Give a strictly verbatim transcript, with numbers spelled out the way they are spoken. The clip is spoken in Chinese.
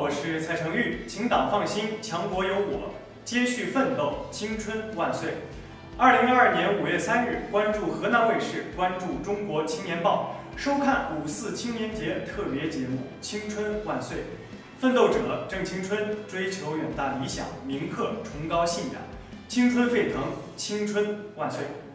我是蔡成玉，请党放心，强国有我，接续奋斗，青春万岁。二零二二年五月三日，关注河南卫视，关注中国青年报，收看五四青年节特别节目《青春万岁》。奋斗者正青春，追求远大理想，铭刻崇高信仰，青春沸腾，青春万岁。